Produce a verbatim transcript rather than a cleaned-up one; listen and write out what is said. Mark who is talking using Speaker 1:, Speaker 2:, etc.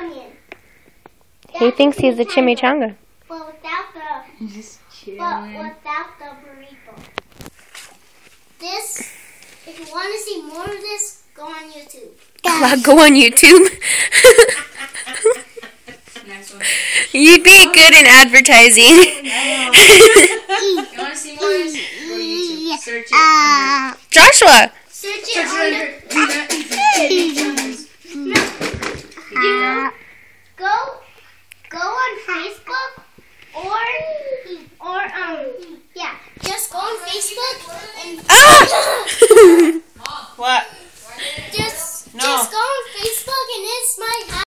Speaker 1: onion.
Speaker 2: He thinks he's a chimichanga.
Speaker 1: But without the,
Speaker 3: Just chilling.
Speaker 1: but without the burrito. This, if you want to see more of this, go on YouTube.
Speaker 2: I'll go on YouTube.
Speaker 3: Next one.
Speaker 2: You'd be good in advertising.
Speaker 3: You want to see more of this? Go to YouTube. Search it under.
Speaker 2: Joshua.
Speaker 1: Search it
Speaker 3: Search
Speaker 1: on
Speaker 3: it under.
Speaker 1: the...